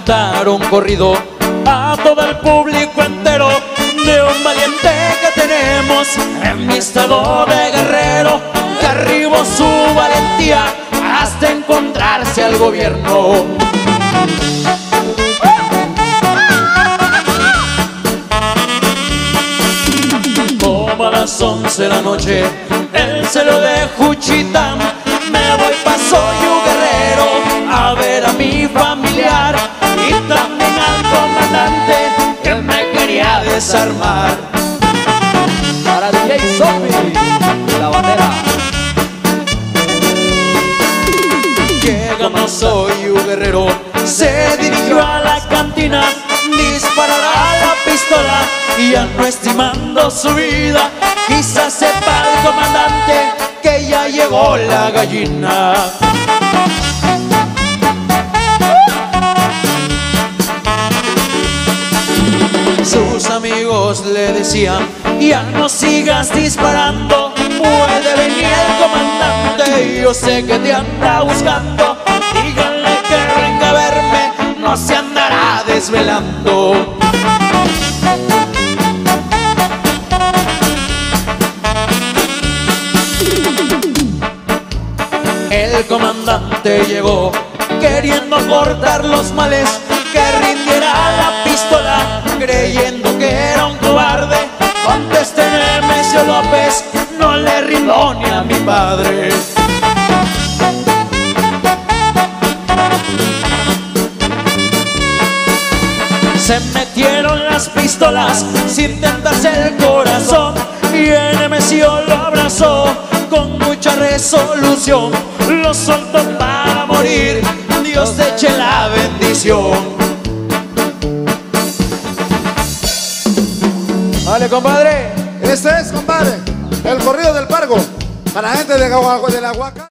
cantar un corrido a todo el público entero de un valiente que tenemos en mi estado de Guerrero, que arribó su valentía hasta encontrarse al gobierno. Como a las 11 de la noche, el cielo de Juchitán, me voy pa' Soyu Guerrero a ver a mi familiar y también al comandante que me quería desarmar. Para DJ Sophie, la bandera. Llegando a Soyu Guerrero, se dirigió a la cantina, disparará la pistola y ya no estimando su vida, quizás sepa el comandante que ya llegó la gallina. Sus amigos le decían, ya no sigas disparando, puede venir el comandante y yo sé que te anda buscando. Díganle que venga a verme, no se andará desvelando. El comandante llegó queriendo cortar los males, que rindiera la pistola creyendo que era un cobarde. Conteste Nemesio López, no le rindo ni a mi padre. Se metieron las pistolas sin tentarse el corazón y Nemesio lo abrazó con mucha resolución. Lo soltó para morir, Dios te eche la bendición. Vale, compadre. Este es, compadre, el corrido del Pargo para la gente de la Huaca.